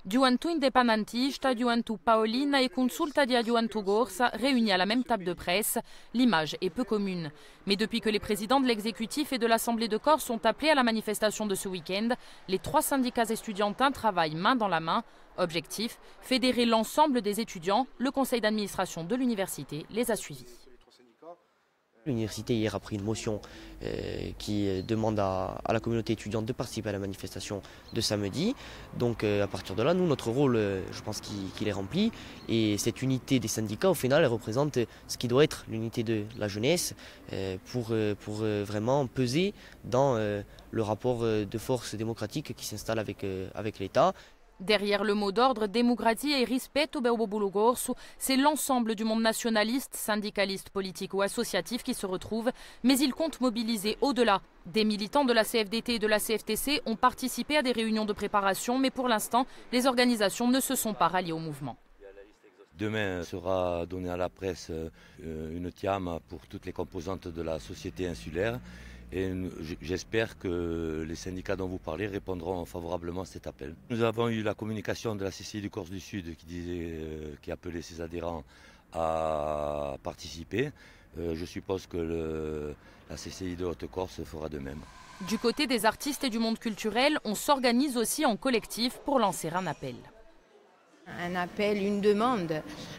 Gioventù independentista, Gioventù Paolina et Consulta di Gioventù Gorsa réunis à la même table de presse. L'image est peu commune. Mais depuis que les présidents de l'exécutif et de l'Assemblée de Corse sont appelés à la manifestation de ce week-end, les 3 syndicats estudiantins travaillent main dans la main. Objectif, fédérer l'ensemble des étudiants. Le conseil d'administration de l'université les a suivis. L'université hier a pris une motion qui demande à la communauté étudiante de participer à la manifestation de samedi. Donc à partir de là, nous, notre rôle, je pense qu'il est rempli. Et cette unité des syndicats, au final, elle représente ce qui doit être l'unité de la jeunesse pour vraiment peser dans le rapport de force démocratique qui s'installe avec l'État. Derrière le mot d'ordre Democrazia et rispetto per il popolo corso, c'est l'ensemble du monde nationaliste, syndicaliste, politique ou associatif qui se retrouve, mais il compte mobiliser au-delà. Des militants de la CFDT et de la CFTC ont participé à des réunions de préparation, mais pour l'instant, les organisations ne se sont pas ralliées au mouvement. Demain sera donné à la presse une tiame pour toutes les composantes de la société insulaire. Et j'espère que les syndicats dont vous parlez répondront favorablement à cet appel. Nous avons eu la communication de la CCI de Corse du Sud qui appelait ses adhérents à participer. Je suppose que la CCI de Haute-Corse fera de même. Du côté des artistes et du monde culturel, on s'organise aussi en collectif pour lancer un appel. Un appel, une demande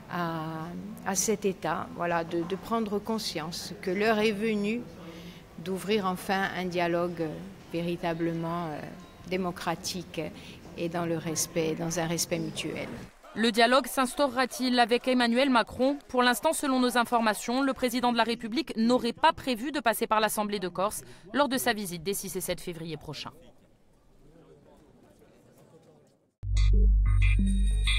à cet État, voilà, de prendre conscience que l'heure est venue d'ouvrir enfin un dialogue véritablement démocratique et dans un respect mutuel. Le dialogue s'instaurera-t-il avec Emmanuel Macron? Pour l'instant, selon nos informations, le président de la République n'aurait pas prévu de passer par l'Assemblée de Corse lors de sa visite des 6 et 7 février prochains.